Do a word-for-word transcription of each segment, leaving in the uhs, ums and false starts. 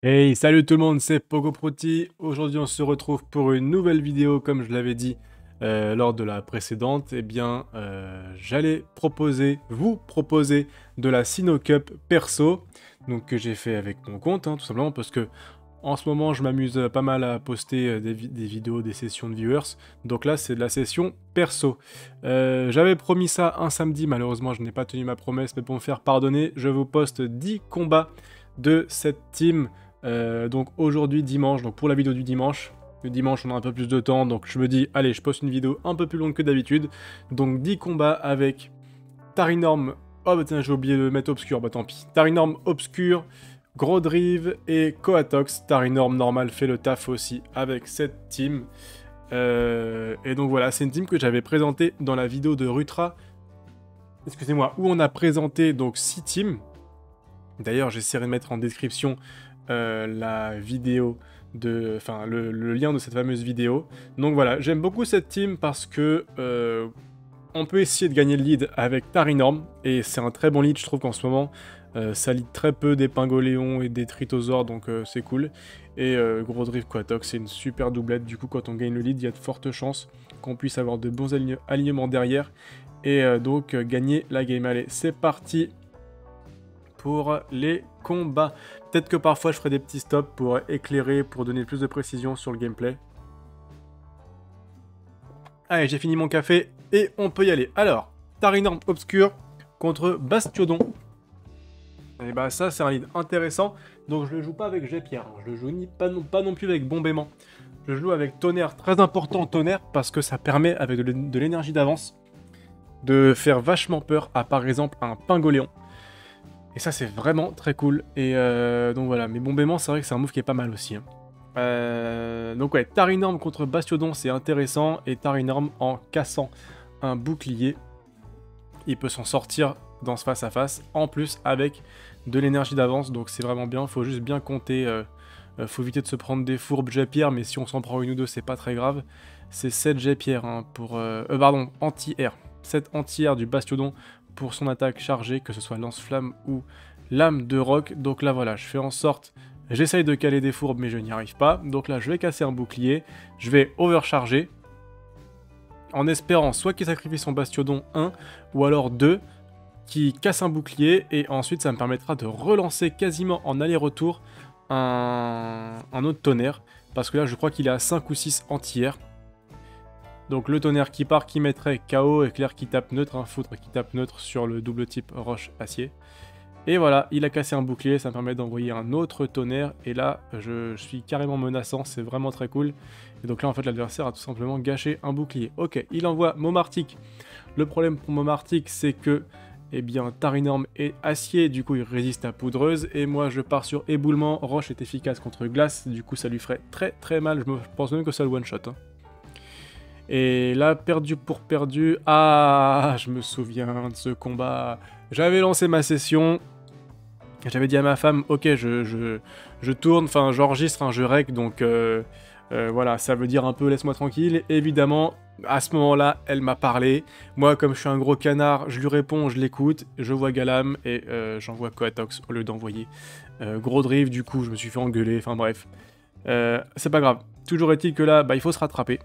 Hey, salut tout le monde, c'est Pogoproti. Aujourd'hui, on se retrouve pour une nouvelle vidéo, comme je l'avais dit euh, lors de la précédente. Eh bien, euh, j'allais proposer, vous proposer de la Sino Cup perso, donc que j'ai fait avec mon compte, hein, tout simplement parce que en ce moment, je m'amuse pas mal à poster euh, des, vi- des vidéos, des sessions de viewers. Donc là, c'est de la session perso. Euh, J'avais promis ça un samedi, malheureusement, je n'ai pas tenu ma promesse, mais pour me faire pardonner, je vous poste dix combats de cette team. Euh, donc aujourd'hui dimanche, donc pour la vidéo du dimanche, le dimanche on a un peu plus de temps, donc je me dis allez je poste une vidéo un peu plus longue que d'habitude, donc dix combats avec Tarinorm, oh bah tiens j'ai oublié de mettre Obscur, bah tant pis, Tarinorm Obscur, Grodrive et Coatox. Tarinorm normal fait le taf aussi avec cette team. Euh, et donc voilà, c'est une team que j'avais présentée dans la vidéo de Rutra, excusez-moi, où on a présenté donc six teams. D'ailleurs j'essaierai de mettre en description euh, la vidéo de, enfin le, le lien de cette fameuse vidéo. Donc voilà, j'aime beaucoup cette team parce que euh, on peut essayer de gagner le lead avec Tarinorm et c'est un très bon lead. Je trouve qu'en ce moment euh, ça lead très peu des Pingoléons et des Tritosaures, donc euh, c'est cool. Et euh, Grodrive Quatox, c'est une super doublette. Du coup, quand on gagne le lead, il y a de fortes chances qu'on puisse avoir de bons align alignements derrière et euh, donc euh, gagner la game. Allez, c'est parti pour les combats. Peut-être que parfois je ferai des petits stops pour éclairer, pour donner plus de précision sur le gameplay. Allez, j'ai fini mon café et on peut y aller. Alors, Tarinorm Obscur contre Bastiodon. Et bah ça c'est un lead intéressant. Donc je le joue pas avec G-Pierre, je le joue ni pas non, pas non plus avec Bombément. Je joue avec Tonnerre, très important Tonnerre, parce que ça permet avec de l'énergie d'avance de faire vachement peur à par exemple un Pingoléon. Et ça, c'est vraiment très cool. Et euh, donc voilà, mais Bombément, c'est vrai que c'est un move qui est pas mal aussi. Hein. Euh, donc ouais, Tarinorm contre Bastiodon, c'est intéressant. Et Tarinorm, en cassant un bouclier, il peut s'en sortir dans ce face-à-face. En plus, avec de l'énergie d'avance, donc c'est vraiment bien. Faut juste bien compter. Euh, euh, faut éviter de se prendre des fourbes Jet-Pierre, mais si on s'en prend une ou deux, c'est pas très grave. C'est sept Jet-Pierre hein, pour... Euh, euh, pardon, anti-air. sept anti-air du Bastiodon pour son attaque chargée, que ce soit lance-flamme ou lame de roc. Donc là voilà, je fais en sorte, j'essaye de caler des fourbes mais je n'y arrive pas. Donc là je vais casser un bouclier, je vais overcharger, en espérant soit qu'il sacrifie son Bastiodon un, ou alors deux, qui casse un bouclier, et ensuite ça me permettra de relancer quasiment en aller-retour un, un autre tonnerre, parce que là je crois qu'il est à cinq ou six anti-air. Donc le tonnerre qui part, qui mettrait K O, éclair qui tape neutre, hein, foudre qui tape neutre sur le double type roche-acier. Et voilà, il a cassé un bouclier, ça me permet d'envoyer un autre tonnerre, et là je, je suis carrément menaçant, c'est vraiment très cool. Et donc là en fait l'adversaire a tout simplement gâché un bouclier. Ok, il envoie Momartic. Le problème pour Momartic c'est que, eh bien, Tarinorm est acier, du coup il résiste à poudreuse, et moi je pars sur éboulement, roche est efficace contre glace, du coup ça lui ferait très très mal, je me pense même que ça le one shot. Hein. Et là, perdu pour perdu. Ah, je me souviens de ce combat. J'avais lancé ma session. J'avais dit à ma femme, ok, je, je, je tourne, enfin j'enregistre, un jeu rec, donc euh, euh, voilà, ça veut dire un peu laisse-moi tranquille. Évidemment, à ce moment-là, elle m'a parlé. Moi, comme je suis un gros canard, je lui réponds, je l'écoute, je vois Galam et euh, j'envoie Coatox au lieu d'envoyer euh, Grodrive. Du coup, je me suis fait engueuler, enfin bref. Euh, c'est pas grave. Toujours est-il que là, bah, il faut se rattraper.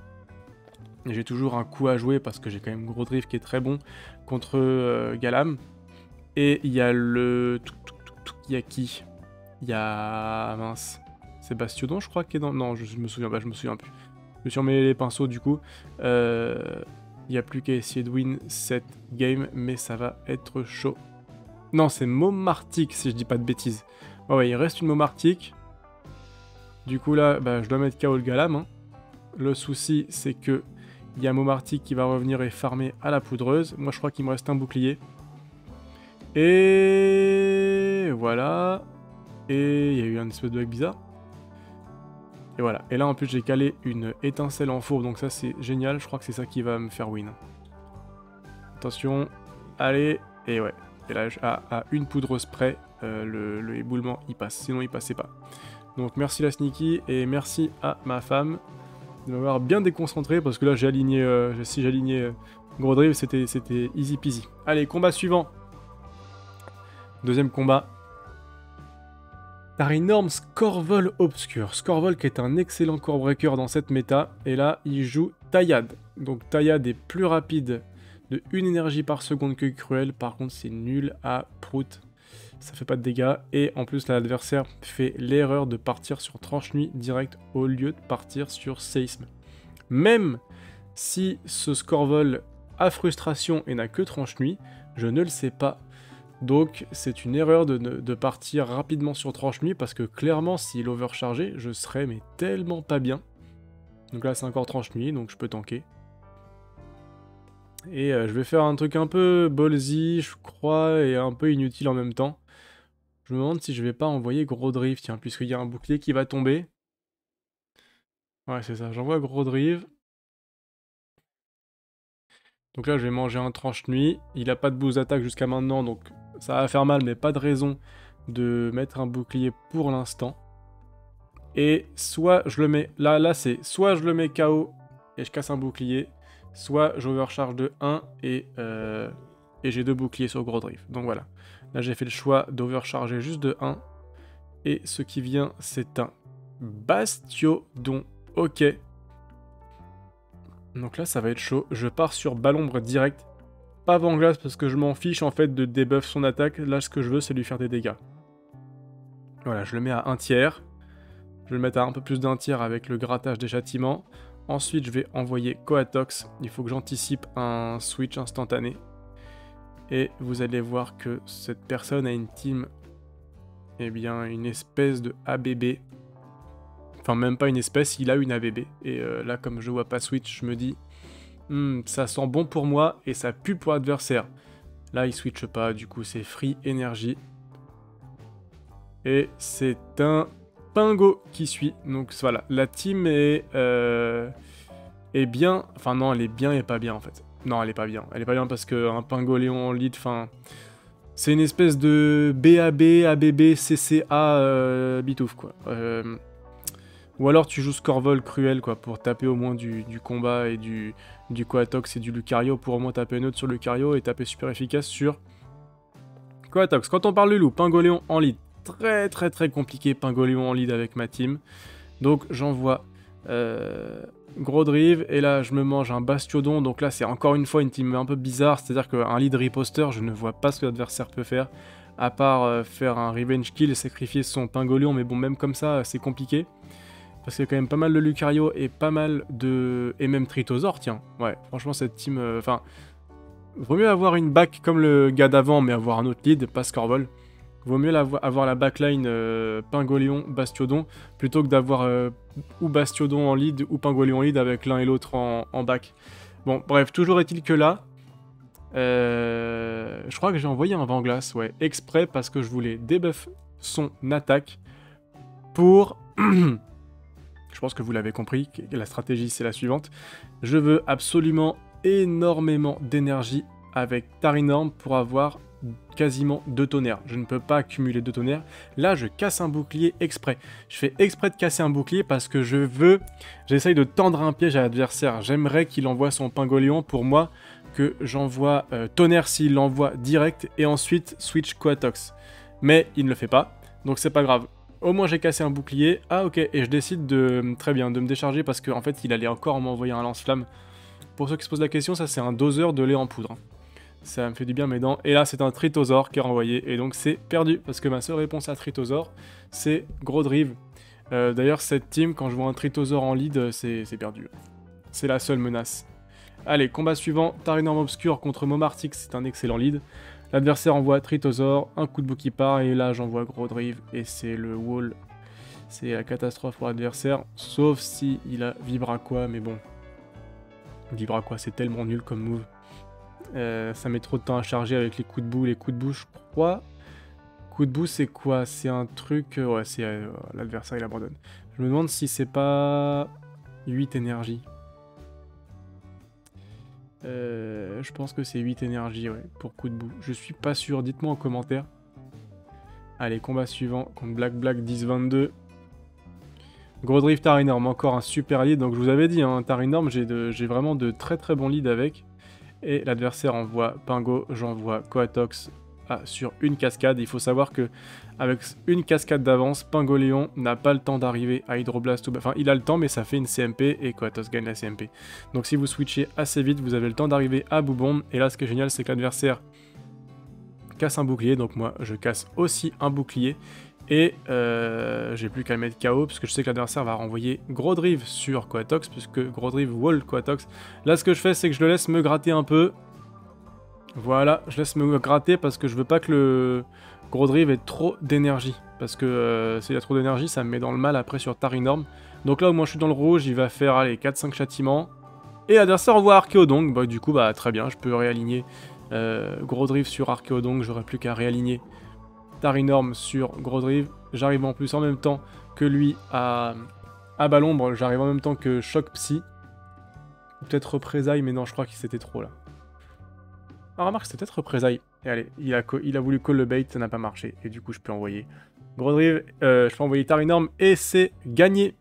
J'ai toujours un coup à jouer parce que j'ai quand même Grodrive qui est très bon contre euh, Galam. Et il y a le... Il y a qui? Il y a... Mince. C'est Bastiodon, je crois, qui est dans... Non, je me souviens pas, je me souviens plus. Je me suis emmêlé les pinceaux, du coup. Euh... Il n'y a plus qu'à essayer de win cette game, mais ça va être chaud. Non, c'est Momartic, si je dis pas de bêtises. Oh ouais, il reste une Momartic. Du coup, là, bah, je dois mettre K O le Galam. Hein. Le souci, c'est que il y a Momartic qui va revenir et farmer à la poudreuse. Moi, je crois qu'il me reste un bouclier. Et voilà. Et il y a eu un espèce de bug bizarre. Et voilà. Et là, en plus, j'ai calé une étincelle en fourbe. Donc ça, c'est génial. Je crois que c'est ça qui va me faire win. Attention. Allez. Et ouais. Et là, à, à une poudreuse près, euh, le, le éboulement, il passe. Sinon, il passait pas. Donc, merci la sneaky. Et merci à ma femme de m'avoir bien déconcentré, parce que là j'ai aligné, euh, si j'alignais euh, Grodrive, c'était easy peasy. Allez, combat suivant. Deuxième combat. Tarinorm Scorvol Obscur. Scorvol qui est un excellent core breaker dans cette méta. Et là, il joue Taillade. Donc Taillade est plus rapide de une énergie par seconde que Cruel. Par contre, c'est nul à prout. Ça fait pas de dégâts. Et en plus, l'adversaire fait l'erreur de partir sur Tranche Nuit direct au lieu de partir sur Séisme. Même si ce Scorvol a frustration et n'a que Tranche Nuit, je ne le sais pas. Donc c'est une erreur de, de partir rapidement sur Tranche Nuit parce que clairement s'il overchargeait, je serais mais tellement pas bien. Donc là c'est encore Tranche Nuit, donc je peux tanker. Et euh, je vais faire un truc un peu ballsy, je crois, et un peu inutile en même temps. Je me demande si je vais pas envoyer Gros Drive, tiens, puisqu'il y a un bouclier qui va tomber. Ouais, c'est ça, j'envoie Gros Drive. Donc là, je vais manger un Tranche Nuit. Il a pas de boost d'attaque jusqu'à maintenant, donc ça va faire mal, mais pas de raison de mettre un bouclier pour l'instant. Et soit je le mets... Là, là c'est soit je le mets K O et je casse un bouclier, soit j'overcharge de un et, euh, et j'ai deux boucliers sur Gros Drive. Donc voilà. Là, j'ai fait le choix d'overcharger juste de un. Et ce qui vient, c'est un Bastiodon. Ok. Donc là, ça va être chaud. Je pars sur Ballombre direct. Pas Vent-Glace parce que je m'en fiche en fait de debuff son attaque. Là, ce que je veux, c'est lui faire des dégâts. Voilà, je le mets à un tiers. Je vais le mettre à un peu plus d'un tiers avec le grattage des châtiments. Ensuite, je vais envoyer Coatox. Il faut que j'anticipe un switch instantané. Et vous allez voir que cette personne a une team, eh bien, une espèce de A B B. Enfin, même pas une espèce, il a une A B B. Et euh, là, comme je vois pas switch, je me dis, hmm, ça sent bon pour moi et ça pue pour l'adversaire. Là, il switch pas, du coup, c'est free énergie. Et c'est un Pingo qui suit. Donc voilà, la team est, euh, est bien. Enfin, non, elle est bien et pas bien en fait. Non, elle est pas bien. Elle est pas bien parce qu'un Pingoléon en lead, enfin. C'est une espèce de B A B, A B B, C C A euh, bitouf quoi. Euh, ou alors tu joues Scorvol Cruel quoi pour taper au moins du, du combat et du, du Coatox et du Lucario pour au moins taper neutre sur Lucario et taper super efficace sur Coatox. Quand on parle de loup, Pingoléon en lead. Très très très compliqué Pingoléon en lead avec ma team. Donc j'envoie euh, Gros Drive et là je me mange un Bastiodon. Donc là c'est encore une fois une team un peu bizarre. C'est-à-dire qu'un lead riposter, je ne vois pas ce que l'adversaire peut faire. À part euh, faire un revenge kill et sacrifier son Pingoléon. Mais bon, même comme ça c'est compliqué. Parce qu'il y a quand même pas mal de Lucario et pas mal de... Et même Tritosaur, tiens. Ouais, franchement cette team... Enfin... Euh, vaut mieux avoir une back comme le gars d'avant mais avoir un autre lead, pas Scorvol. Vaut mieux avoir la backline euh, Pingoléon, Bastiodon, plutôt que d'avoir euh, ou Bastiodon en lead ou Pingoléon en lead avec l'un et l'autre en, en back. Bon, bref, toujours est-il que là, euh, je crois que j'ai envoyé un Vent-Glace, ouais, exprès parce que je voulais debuff son attaque pour... je pense que vous l'avez compris, la stratégie c'est la suivante. Je veux absolument énormément d'énergie avec Tarinorm pour avoir quasiment deux tonnerres. Je ne peux pas accumuler deux tonnerres. Là, je casse un bouclier exprès. Je fais exprès de casser un bouclier parce que je veux... J'essaye de tendre un piège à l'adversaire. J'aimerais qu'il envoie son Pingoléon pour moi, que j'envoie euh, tonnerre s'il l'envoie direct et ensuite switch Coatox. Mais il ne le fait pas, donc c'est pas grave. Au moins j'ai cassé un bouclier. Ah ok, et je décide de... Très bien, de me décharger parce qu'en en fait il allait encore m'envoyer un lance-flamme. Pour ceux qui se posent la question, ça c'est un doseur de lait en poudre. Ça me fait du bien mes dents. Et là, c'est un Tritosaur qui est renvoyé. Et donc, c'est perdu. Parce que ma seule réponse à Tritosaur, c'est Gros Drive. Euh, D'ailleurs, cette team, quand je vois un Tritosaur en lead, c'est perdu. C'est la seule menace. Allez, combat suivant. Tarinorm Obscur contre Momartix. C'est un excellent lead. L'adversaire envoie Tritosaur. Un coup de bouc qui part. Et là, j'envoie Gros Drive. Et c'est le wall. C'est la catastrophe pour l'adversaire. Sauf si il a Vibraqua. Mais bon. Vibraqua, c'est tellement nul comme move. Euh, ça met trop de temps à charger avec les coups de boue. Les coups de boue, je crois. Coup de boue, c'est quoi? C'est un truc... Euh, ouais, c'est euh, l'adversaire, il abandonne. Je me demande si c'est pas... huit énergie. Euh, je pense que c'est huit énergie, ouais, pour coup de boue. Je suis pas sûr, dites-moi en commentaire. Allez, combat suivant contre Black Black dix vingt-deux. Gros Drive Tarinorm, encore un super lead. Donc je vous avais dit, hein, Tarinorm, j'ai vraiment de très très bons leads avec. Et l'adversaire envoie Pingo, j'envoie Coatox. à, sur une cascade. Il faut savoir que avec une cascade d'avance, Pingoléon n'a pas le temps d'arriver à Hydroblast. Ou... Enfin, il a le temps, mais ça fait une C M P et Koatos gagne la C M P. Donc si vous switchez assez vite, vous avez le temps d'arriver à Boubombe. Et là, ce qui est génial, c'est que l'adversaire casse un bouclier. Donc moi, je casse aussi un bouclier. Et euh, j'ai plus qu'à le mettre K O, parce que je sais que l'adversaire va renvoyer Gros Drive sur Quatox, puisque Gros Drive wall Quatox. Là, ce que je fais, c'est que je le laisse me gratter un peu. Voilà, je laisse me gratter parce que je veux pas que le Gros Drive ait trop d'énergie. Parce que euh, s'il y a trop d'énergie, ça me met dans le mal après sur Tarinorm. Donc là, au moins, je suis dans le rouge, il va faire, allez, quatre cinq châtiments. Et l'adversaire envoie Archéodonk, bah du coup, bah très bien, je peux réaligner euh, Gros Drive sur Archéodonk, j'aurais plus qu'à réaligner Tarinorm sur Gros Drive. J'arrive en plus en même temps que lui à, à Balombre. J'arrive en même temps que Choc Psy. Peut-être Représailles, mais non, je crois que c'était trop là. Ah, remarque, c'était peut-être Représailles. Et allez, il a, il a voulu call le bait, ça n'a pas marché. Et du coup, je peux envoyer Gros Drive, euh, je peux envoyer Tarinorm et c'est gagné.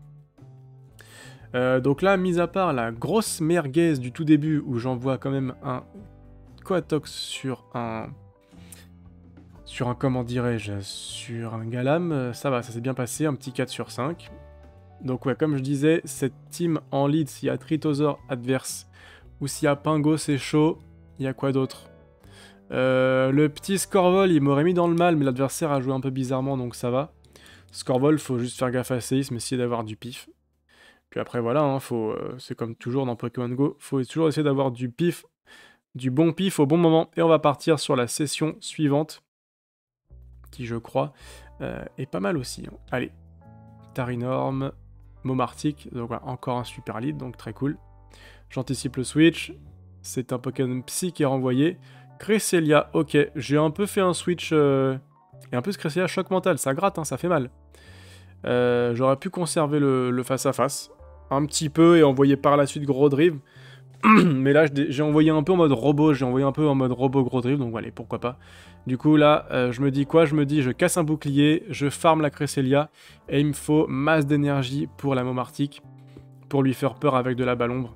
Euh, donc là, mis à part la grosse merguez du tout début où j'envoie quand même un Quatox sur un... Sur un, comment dirais-je, sur un Galam, ça va, ça s'est bien passé, un petit quatre sur cinq. Donc ouais, comme je disais, cette team en lead, s'il y a Tritosaur adverse, ou s'il y a Pingo, c'est chaud. Il y a quoi d'autre euh, Le petit Scorvol, il m'aurait mis dans le mal, mais l'adversaire a joué un peu bizarrement, donc ça va. Scorvol, faut juste faire gaffe à séisme, essayer d'avoir du pif. Puis après, voilà, hein, faut, euh, c'est comme toujours dans Pokémon Go, faut toujours essayer d'avoir du pif, du bon pif au bon moment. Et on va partir sur la session suivante, qui je crois euh, est pas mal aussi. Hein. Allez, Tarinorm, Momartic, donc voilà, encore un super lead, donc très cool. J'anticipe le switch, c'est un Pokémon Psy qui est renvoyé. Cresselia, ok, j'ai un peu fait un switch, euh, et un peu ce Cresselia choc mental, ça gratte, hein, ça fait mal. Euh, J'aurais pu conserver le face-à-face, un petit peu, et envoyer par la suite Gros Drive. Mais là, j'ai envoyé un peu en mode robot, j'ai envoyé un peu en mode robot Gros Drive, donc voilà, pourquoi pas. Du coup, là, euh, je me dis quoi? Je me dis, je casse un bouclier, je farm la Cresselia, et il me faut masse d'énergie pour la Momartic, pour lui faire peur avec de la Balombre.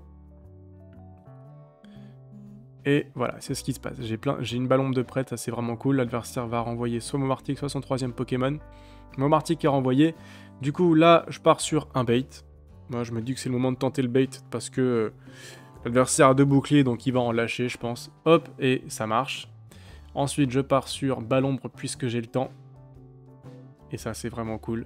Et voilà, c'est ce qui se passe. J'ai plein, j'ai une Balombre de prête, ça c'est vraiment cool. L'adversaire va renvoyer soit Momartic, soit son troisième Pokémon. Momartic est renvoyé. Du coup, là, je pars sur un bait. Moi, je me dis que c'est le moment de tenter le bait, parce que... Euh, l'adversaire a deux boucliers, donc il va en lâcher, je pense. Hop, et ça marche. Ensuite, je pars sur Balombre, puisque j'ai le temps. Et ça, c'est vraiment cool.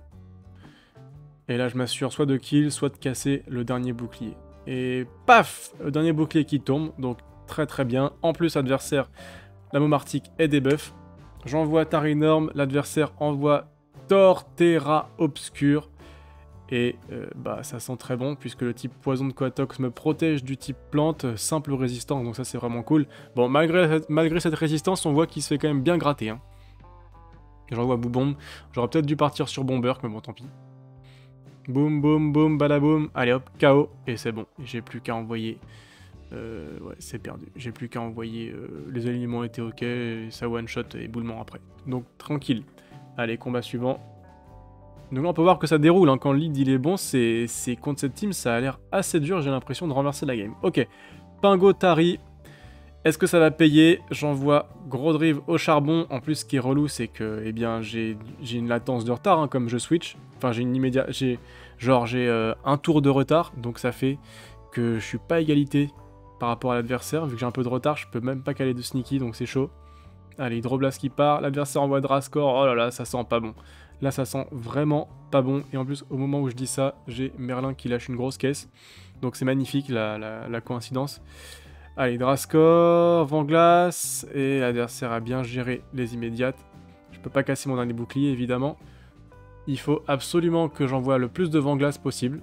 Et là, je m'assure soit de kill, soit de casser le dernier bouclier. Et paf! Le dernier bouclier qui tombe, donc très très bien. En plus, adversaire, la Momartic est debuff. J'envoie Tarinorm, l'adversaire envoie Torterra Obscur. Et euh, bah ça sent très bon puisque le type poison de Quatox me protège du type plante, simple résistance, donc ça c'est vraiment cool. Bon, malgré, malgré cette résistance, on voit qu'il se fait quand même bien gratter. Hein. J'envoie Boubombe, j'aurais peut-être dû partir sur Bomberk, mais bon tant pis. Boum boum boum badaboum, allez hop, K O, et c'est bon, j'ai plus qu'à envoyer... Euh, ouais, c'est perdu, j'ai plus qu'à envoyer... Euh, les alignements étaient ok, et ça one shot et boulement après. Donc tranquille. Allez, combat suivant. Donc là on peut voir que ça déroule, hein. Quand le lead il est bon, c'est contre cette team ça a l'air assez dur, j'ai l'impression de renverser la game. Ok, Pingo Tari, est-ce que ça va payer? J'envoie Gros Drive au charbon, en plus ce qui est relou c'est que eh bien j'ai une latence de retard hein, comme je switch, enfin j'ai une immédiate, j'ai genre j'ai euh, un tour de retard, donc ça fait que je suis pas à égalité par rapport à l'adversaire, vu que j'ai un peu de retard, je peux même pas caler de sneaky donc c'est chaud. Allez, Hydroblast qui part, l'adversaire envoie Drascore, oh là là, ça sent pas bon. Là, ça sent vraiment pas bon. Et en plus, au moment où je dis ça, j'ai Merlin qui lâche une grosse caisse. Donc c'est magnifique, la, la, la coïncidence. Allez, Drascore, Vent-Glace. Et l'adversaire a bien géré les immédiates. Je peux pas casser mon dernier bouclier, évidemment. Il faut absolument que j'envoie le plus de Vent-Glace possible.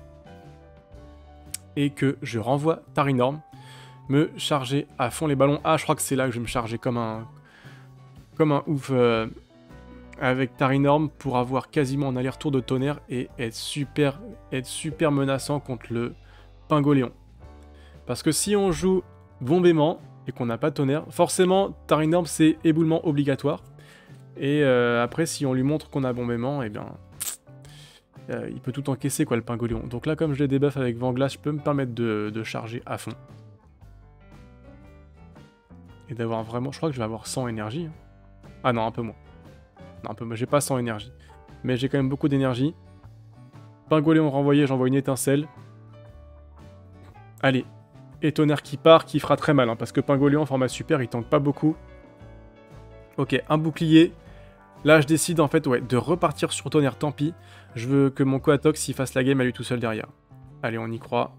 Et que je renvoie Tarinorm. Me charger à fond les ballons. Ah, je crois que c'est là que je vais me charger comme un... Comme un ouf... Euh... avec Tarinorm pour avoir quasiment un aller-retour de tonnerre et être super, être super menaçant contre le Pingoléon. Parce que si on joue bombément et qu'on n'a pas de tonnerre, forcément Tarinorm c'est éboulement obligatoire. Et euh, après si on lui montre qu'on a bombément, et eh bien euh, il peut tout encaisser quoi le Pingoléon. Donc là comme je l'ai débuff avec Vent-Glace, je peux me permettre de, de charger à fond. Et d'avoir vraiment, je crois que je vais avoir cent énergie. Hein. Ah non, un peu moins. Non, un peu moins. J'ai pas cent énergie. Mais j'ai quand même beaucoup d'énergie. Pingoléon renvoyé, j'envoie une étincelle. Allez. Et tonnerre qui part, qui fera très mal. Hein, parce que Pingoléon en format super, il tank pas beaucoup. Ok, un bouclier. Là, je décide en fait ouais, de repartir sur tonnerre, tant pis. Je veux que mon Coatox il fasse la game à lui tout seul derrière. Allez, on y croit.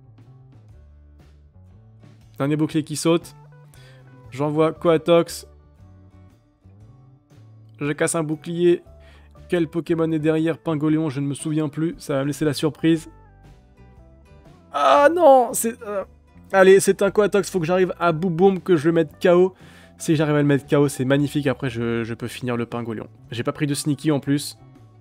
Dernier bouclier qui saute. J'envoie Coatox. Je casse un bouclier. Quel Pokémon est derrière? Pingoléon, je ne me souviens plus. Ça va me laisser la surprise. Ah non, c'est... Euh... Allez, c'est un Coatox. Faut que j'arrive à Bouboum, que je le mette K O. Si j'arrive à le mettre K O, c'est magnifique. Après, je, je peux finir le Pingoléon. J'ai pas pris de sneaky en plus.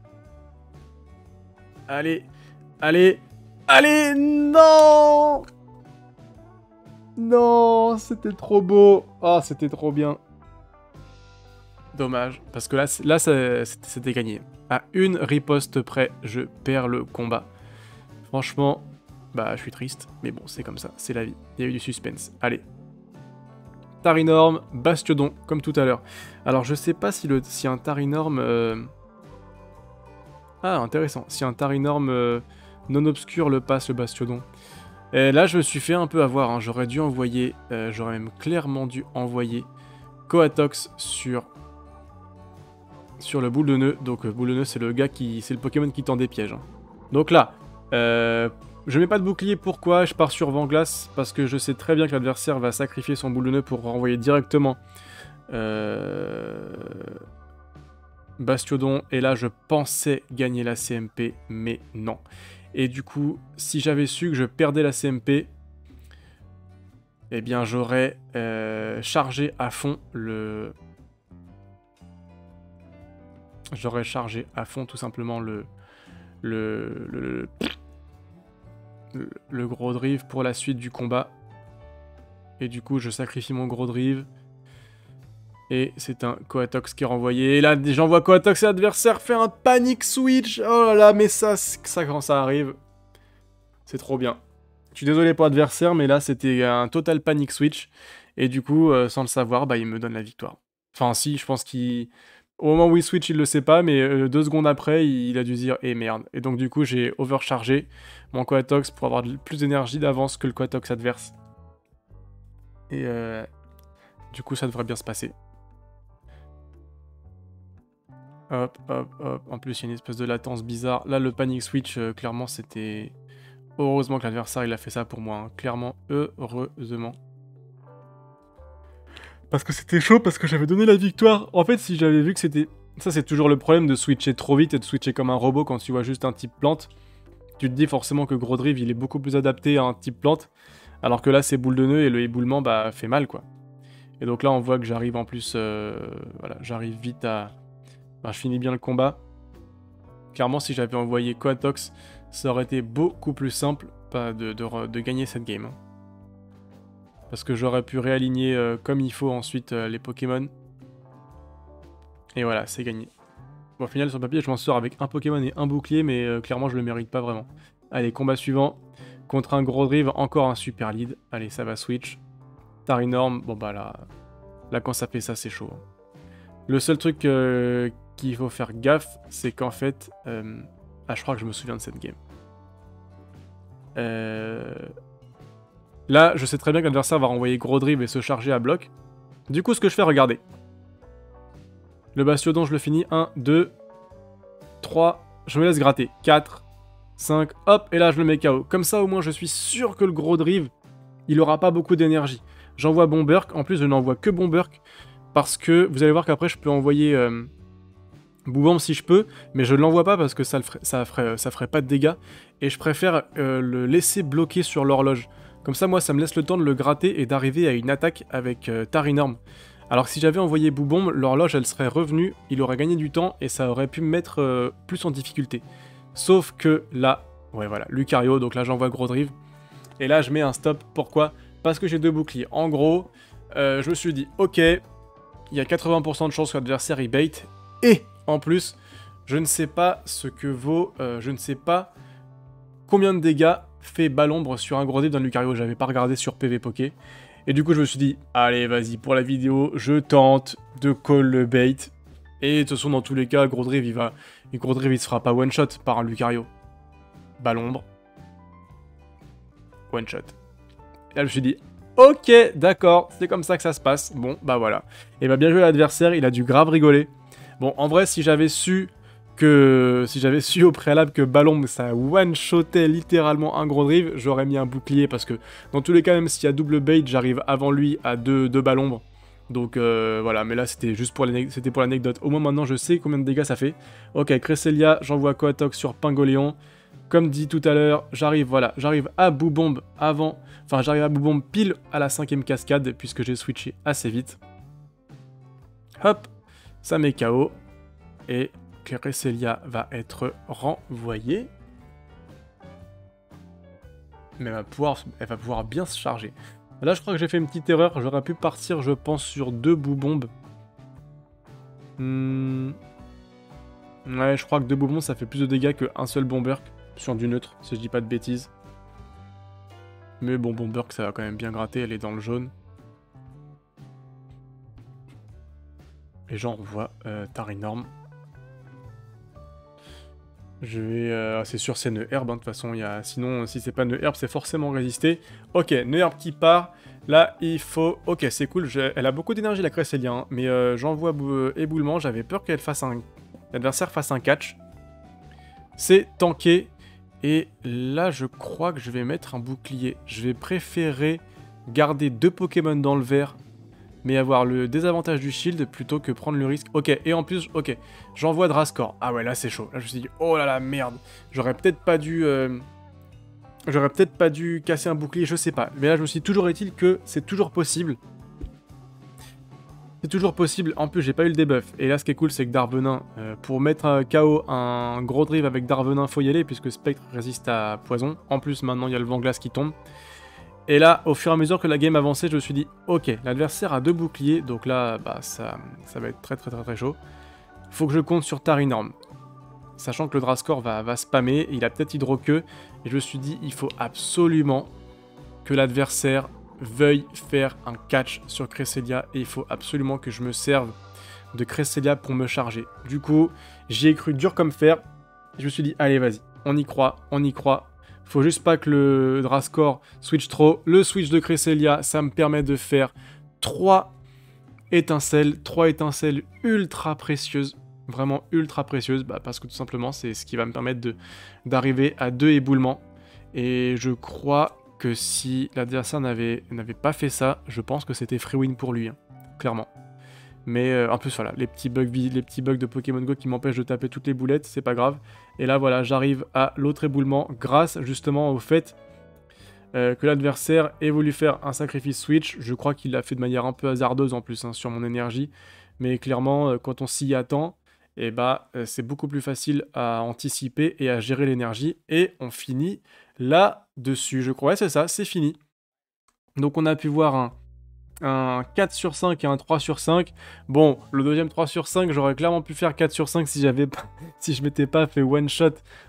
Allez, allez, allez, non! Non, c'était trop beau. Ah, oh, c'était trop bien. Dommage, parce que là, là c'était gagné. À une riposte près, je perds le combat. Franchement, bah, je suis triste. Mais bon, c'est comme ça, c'est la vie. Il y a eu du suspense. Allez. Tarinorm, Bastiodon, comme tout à l'heure. Alors, je sais pas si, le, si un Tarinorm... Euh... Ah, intéressant. Si un Tarinorm euh, non obscur le passe, le Bastiodon. Et là, je me suis fait un peu avoir. Hein. J'aurais dû envoyer... Euh, J'aurais même clairement dû envoyer Coatox sur... sur le boule de nœud. Donc, euh, boule de nœud, c'est le gars qui... c'est le Pokémon qui tend des pièges. Hein. Donc là... Euh... Je mets pas de bouclier, pourquoi? Je pars sur Vent-Glace, parce que je sais très bien que l'adversaire va sacrifier son boule de nœud pour renvoyer directement euh... Bastiodon. Et là, je pensais gagner la C M P, mais non. Et du coup, si j'avais su que je perdais la C M P, eh bien, j'aurais euh, chargé à fond le... J'aurais chargé à fond, tout simplement, le... Le... le... le... le gros drive pour la suite du combat. Et du coup, je sacrifie mon gros drive. Et c'est un Coatox qui est renvoyé. Et là, j'envoie Coatox et l'adversaire fait un panic switch. Oh là là, mais ça, ça quand ça arrive, c'est trop bien. Je suis désolé pour l'adversaire, mais là, c'était un total panic switch. Et du coup, euh, sans le savoir, bah, il me donne la victoire. Enfin, si, je pense qu'il... Au moment où il switch, il le sait pas, mais euh, deux secondes après, il, il a dû dire « Eh merde !» Et donc du coup, j'ai overchargé mon Coatox pour avoir plus d'énergie d'avance que le Coatox adverse. Et euh, du coup, ça devrait bien se passer. Hop, hop, hop. En plus, il y a une espèce de latence bizarre. Là, le panic switch, euh, clairement, c'était... Heureusement que l'adversaire, il a fait ça pour moi. Hein. Clairement, heureusement. Parce que c'était chaud, parce que j'avais donné la victoire. En fait, si j'avais vu que c'était... Ça, c'est toujours le problème de switcher trop vite et de switcher comme un robot quand tu vois juste un type plante. Tu te dis forcément que Gros Drive, il est beaucoup plus adapté à un type plante. Alors que là, c'est boule de nœud et le éboulement, bah, fait mal, quoi. Et donc là, on voit que j'arrive en plus... Euh, voilà, j'arrive vite à... Bah, je finis bien le combat. Clairement, si j'avais envoyé Coatox, ça aurait été beaucoup plus simple bah, de, de, de gagner cette game. Hein. Parce que j'aurais pu réaligner euh, comme il faut ensuite euh, les Pokémon. Et voilà, c'est gagné. Bon, au final, sur le papier, je m'en sors avec un Pokémon et un bouclier, mais euh, clairement, je le mérite pas vraiment. Allez, combat suivant. Contre un Gros Drive, encore un super lead. Allez, ça va switch. Tarinorm, bon bah là, là quand ça fait ça, c'est chaud. Hein. Le seul truc euh, qu'il faut faire gaffe, c'est qu'en fait... Euh... Ah, je crois que je me souviens de cette game. Euh... Là, je sais très bien que l'adversaire va renvoyer Gros Drive et se charger à bloc. Du coup, ce que je fais, regardez. Le Bastiodon, je le finis. un, deux, trois. Je me laisse gratter. quatre, cinq. Hop, et là, je le mets K O. Comme ça, au moins, je suis sûr que le Gros Drive, il aura pas beaucoup d'énergie. J'envoie Bomberk. En plus, je n'envoie que Bomberk. Parce que, vous allez voir qu'après, je peux envoyer... Euh... Boubombe si je peux, mais je ne l'envoie pas parce que ça, le ferait, ça, ferait, ça ferait pas de dégâts. Et je préfère euh, le laisser bloquer sur l'horloge. Comme ça, moi, ça me laisse le temps de le gratter et d'arriver à une attaque avec euh, Tarinorm. Alors que si j'avais envoyé Boubombe, l'horloge, elle serait revenue, il aurait gagné du temps et ça aurait pu me mettre euh, plus en difficulté. Sauf que là, ouais voilà, Lucario, donc là j'envoie Gros Drive. Et là, je mets un stop. Pourquoi? Parce que j'ai deux boucliers. En gros, euh, je me suis dit, ok, il y a quatre-vingts pour cent de chance que l'adversaire il bait. Et en plus, je ne sais pas ce que vaut, euh, je ne sais pas combien de dégâts fait Balombre sur un Gros Drive d'un Lucario. J'avais pas regardé sur P V Poké. Et du coup, je me suis dit, allez, vas-y, pour la vidéo, je tente de call le bait. Et de toute façon, dans tous les cas, Gros Drive, il va... Gros Drive, il se fera pas one-shot par un Lucario. Balombre. One-shot. Et là, je me suis dit, ok, d'accord, c'est comme ça que ça se passe. Bon, bah voilà. Et bah bien joué l'adversaire, il a dû grave rigoler. Bon, en vrai, si j'avais su que... Si j'avais su au préalable que Balombre, ça one-shotait littéralement un Gros Drive, j'aurais mis un bouclier, parce que dans tous les cas, même s'il y a double bait, j'arrive avant lui à deux, deux Balombres. Donc euh, voilà, mais là c'était juste pour l'anecdote. Au moins maintenant je sais combien de dégâts ça fait. Ok, Cresselia, j'envoie Coatox sur Pingoléon. Comme dit tout à l'heure, j'arrive, voilà, j'arrive à Boubombe avant... Enfin, j'arrive à Boubombe pile à la cinquième cascade, puisque j'ai switché assez vite. Hop, ça met K O. Et Cresselia va être renvoyée. Mais elle va pouvoir, elle va pouvoir bien se charger. Là, je crois que j'ai fait une petite erreur. J'aurais pu partir, je pense, sur deux Boubombes. Hmm... Ouais, je crois que deux Boubombes, ça fait plus de dégâts qu'un seul Bomberk sur du neutre, si je dis pas de bêtises. Mais bon, Bomberk, ça va quand même bien gratter. Elle est dans le jaune. Et j'envoie euh, Tarinorm. Je vais... Euh, c'est sûr, c'est Neuherbe, hein, de toute façon. Y a... Sinon, si c'est pas Neuherbe, c'est forcément résisté. Ok, Neuherbe qui part. Là, il faut... Ok, c'est cool. Je... Elle a beaucoup d'énergie, la Cresselia. Hein, mais euh, j'envoie bou... éboulement. J'avais peur qu'elle fasse un... L'adversaire fasse un catch. C'est tanké. Et là, je crois que je vais mettre un bouclier. Je vais préférer garder deux Pokémon dans le vert, mais avoir le désavantage du shield plutôt que prendre le risque. Ok, et en plus, ok, j'envoie Drascore. Ah ouais, là c'est chaud. Là je me suis dit, oh là là, merde. J'aurais peut-être pas dû... Euh... J'aurais peut-être pas dû casser un bouclier, je sais pas. Mais là je me suis dit, toujours est-il que c'est toujours possible. C'est toujours possible. En plus, j'ai pas eu le debuff. Et là, ce qui est cool, c'est que Darvenin, euh, pour mettre K O un Gros Drive avec Darvenin, faut y aller, puisque Spectre résiste à poison. En plus, maintenant, il y a le vent glace qui tombe. Et là, au fur et à mesure que la game avançait, je me suis dit, ok, l'adversaire a deux boucliers, donc là, bah, ça, ça va être très très très très chaud. Faut que je compte sur Tarinorm. Sachant que le Drascore va, va spammer, il a peut-être Hydro-Queue, et je me suis dit, il faut absolument que l'adversaire veuille faire un catch sur Cresselia, et il faut absolument que je me serve de Cresselia pour me charger. Du coup, j'y ai cru dur comme fer, je me suis dit, allez vas-y, on y croit, on y croit. Faut juste pas que le Drascore switch trop. Le switch de Cresselia, ça me permet de faire trois étincelles. trois étincelles ultra précieuses. Vraiment ultra précieuses. Bah, parce que tout simplement, c'est ce qui va me permettre de d'arriver à deux éboulements. Et je crois que si l'adversaire n'avait n'avait pas fait ça, je pense que c'était free win pour lui. Hein, clairement. Mais euh, en plus, voilà, les petits bugs, les petits bugs de Pokémon Go qui m'empêchent de taper toutes les boulettes, c'est pas grave. Et là, voilà, j'arrive à l'autre éboulement grâce justement au fait euh, que l'adversaire ait voulu faire un sacrifice switch. Je crois qu'il l'a fait de manière un peu hasardeuse en plus hein, sur mon énergie. Mais clairement, euh, quand on s'y attend, eh bah, euh, c'est beaucoup plus facile à anticiper et à gérer l'énergie. Et on finit là-dessus, je crois. Ouais, c'est ça, c'est fini. Donc on a pu voir un... un quatre sur cinq et un trois sur cinq. Bon, le deuxième trois sur cinq, j'aurais clairement pu faire quatre sur cinq si j'avais pas, si je m'étais pas fait one shot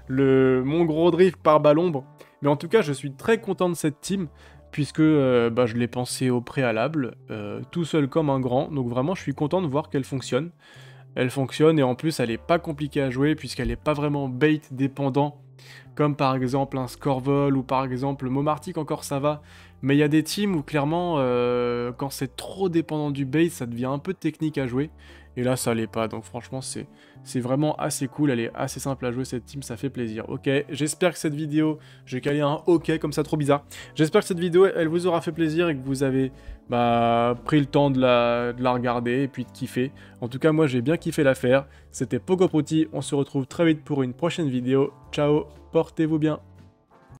le mon Gros Drive par Balombre. Mais en tout cas, je suis très content de cette team puisque euh, bah, je l'ai pensé au préalable, euh, tout seul comme un grand. Donc vraiment, je suis content de voir qu'elle fonctionne. Elle fonctionne et en plus, elle est pas compliquée à jouer puisqu'elle est pas vraiment bait dépendant. Comme par exemple un Scorvol ou par exemple Momartic, encore ça va. Mais il y a des teams où clairement, euh, quand c'est trop dépendant du bait, ça devient un peu technique à jouer. Et là, ça l'est pas. Donc franchement, c'est c'est vraiment assez cool. Elle est assez simple à jouer, cette team, ça fait plaisir. Ok, j'espère que cette vidéo... J'ai calé un ok comme ça, trop bizarre. J'espère que cette vidéo, elle vous aura fait plaisir et que vous avez bah, pris le temps de la, de la regarder et puis de kiffer. En tout cas, moi, j'ai bien kiffé l'affaire. C'était Pogoprouti. On se retrouve très vite pour une prochaine vidéo. Ciao, portez-vous bien.